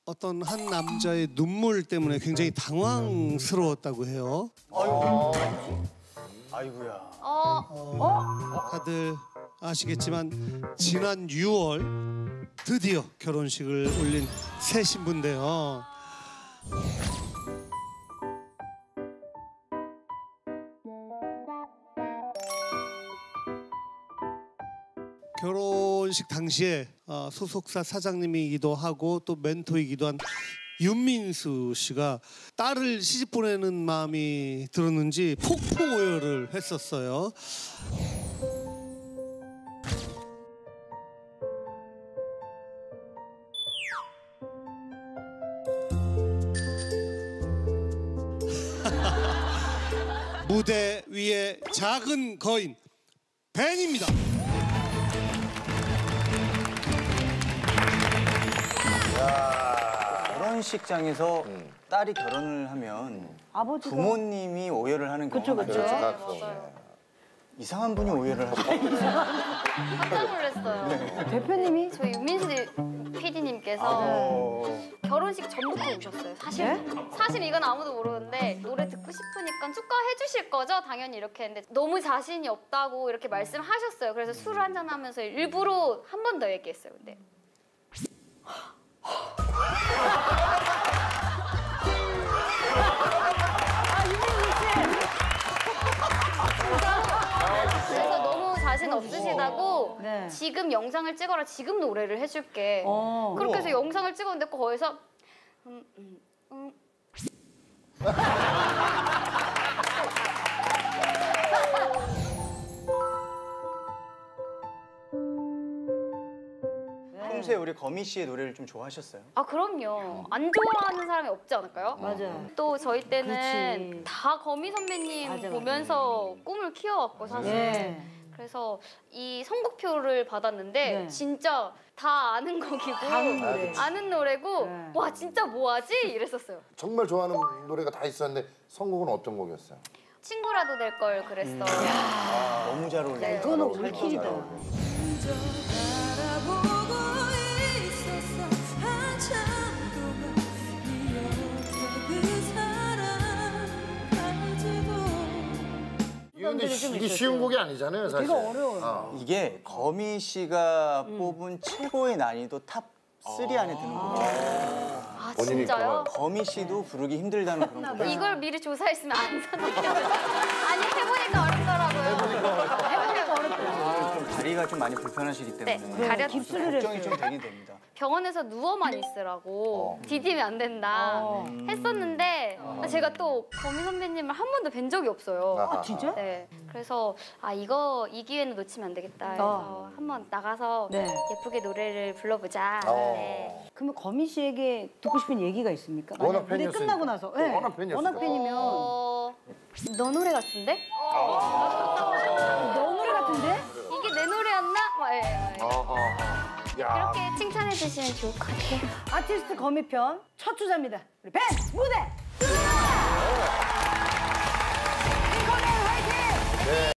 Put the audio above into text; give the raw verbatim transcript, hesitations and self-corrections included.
어떤 한 남자의 눈물 때문에 굉장히 당황스러웠다고 해요. 아이고. 아이고야. 어. 어? 다들 아시겠지만 지난 유월 드디어 결혼식을 올린 새 신부인데요. 결혼식 당시에 소속사 사장님이기도 하고 또 멘토이기도 한 윤민수 씨가 딸을 시집 보내는 마음이 들었는지 폭풍 오열을 했었어요. 무대 위에 작은 거인 벤입니다. 결혼식장에서 음. 딸이 결혼을 하면 아버지가... 부모님이 오열을 하는 경우가 그쵸, 그쵸. 많죠. 이상한 분이 오열을 하죠. 깜짝 놀랐어요. 네. 대표님이? 저희 윤민수 피디님께서 아... 결혼식 전부터 오셨어요, 사실. 네? 사실 이건 아무도 모르는데 노래 듣고 싶으니까 축하해 주실 거죠? 당연히 이렇게 했는데 너무 자신이 없다고 이렇게 말씀하셨어요. 그래서 술을 한잔 하면서 일부러 한 번 더 얘기했어요. 근데 그래서 너무 자신 없으시다고 네. 지금 영상을 찍어라, 지금 노래를 해줄게. 어. 그렇게 해서 영상을 찍었는데 거기서 음, 음, 음. 평소에 우리 거미 씨의 노래를 좀 좋아하셨어요? 아 그럼요. 안 좋아하는 사람이 없지 않을까요? 맞아요. 또 저희 때는 그렇지. 다 거미 선배님 맞아, 맞아. 보면서 꿈을 키워왔고 사실. 네. 그래서 이 선곡표를 받았는데 네. 진짜 다 아는 곡이고 아는, 노래. 아는 노래고 네. 와 진짜 뭐하지? 이랬었어요. 정말 좋아하는 노래가 다 있었는데 선곡은 어떤 곡이었어요? 친구라도 될 걸 그랬어. 음. 아, 너무 잘 어울려요. 네. 이거는 올킬이다. 근데 이게 쉬운 곡이 아니잖아요, 사실. 되게 어려워요. 어. 이게 거미 씨가 음. 뽑은 최고의 난이도 탑 쓰리 안에 드는 곡이에요. 아 진짜요? 거미 씨도 부르기 힘들다는 그런 곡. 이걸 미리 조사했으면 안 선택했어요. 아니 해보니까 어렵더라고요. 해보니까 어렵더라고요. 좀 다리가 좀 많이 불편하시기 때문에 네, 가려... 걱정이 좀 되긴 됩니다. 병원에서 누워만 있으라고 어. 디디면 안 된다 어. 했었는데 어. 제가 또 거미 선배님을 한 번도 뵌 적이 없어요. 아 진짜? 네. 그래서 아 이거 이 기회는 놓치면 안 되겠다 해서 어. 한번 나가서 네. 예쁘게 노래를 불러보자. 어. 네. 그러면 거미 씨에게 듣고 싶은 얘기가 있습니까? 워낙 무대 끝나고 나서. 네. 워낙 팬이었어요. 워낙 팬이면. 어... 너 노래 같은데? 어. 너 노래 같은데? 이게 내 노래였나? 막, 예, 예. 어허. 야. 그렇게 칭찬해 주시면 좋을 것 같아요. 아티스트 거미편 첫 주자입니다. 우리 벤 무대.